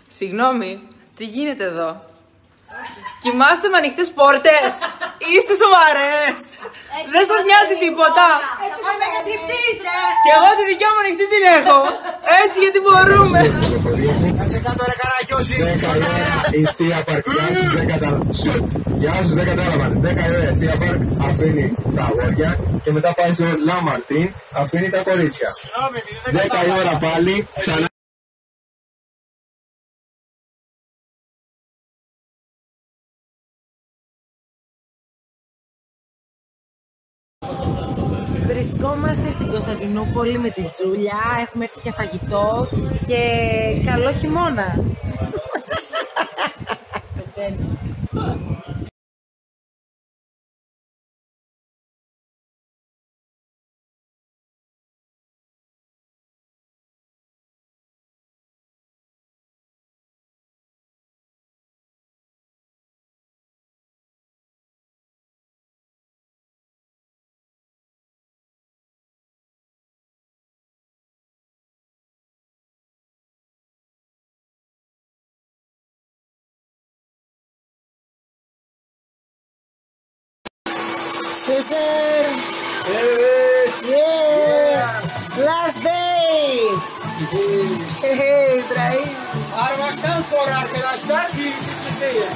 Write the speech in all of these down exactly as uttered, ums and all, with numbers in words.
Συγγνώμη, τι γίνεται εδώ? Κοιμάστε με ανοιχτές πόρτες. Είστε σοβαρές? Δεν σας νοιάζει τίποτα? Έτσι με μεγατριπτής ρε. Και εγώ τη δικιά μου ανοιχτή την έχω. Έτσι γιατί μπορούμε. Κάτσε κάτω ρε Καραγιώση. Ιστία Πάρκ. Για όσους δεν κατάλαβαν, δέκα η ώρα Ιστία Πάρκ αφήνει τα αγόρια και μετά πάει στο Λαμαρτίν, αφήνει τα κορίτσια. δέκα η ώρα πάλι, ξανά. Βρισκόμαστε στην Κωνσταντινούπολη με την Τζούλια, έχουμε έρθει για φαγητό και καλό χειμώνα. Cesar! Yeah! Last day! Hey, hey, Ibrahim! Parmaktan sonra arkadaşlar fiziksizliği.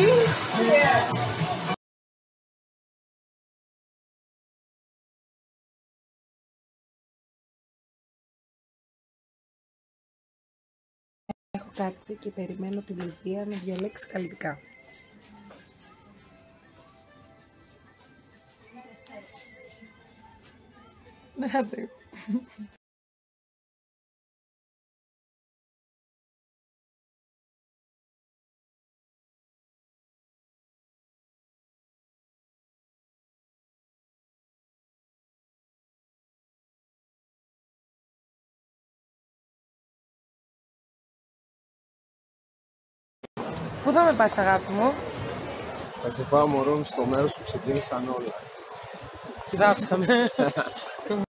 Έχω κάτσει και περιμένω την Λιδία να διαλέξει καλλιτικά. Δεν αντέχω. Πού θα με πας αγάπη μου? Θα σε πάω μωρό στο μέρος που ξεκίνησαν όλα. Κοιτάξαμε.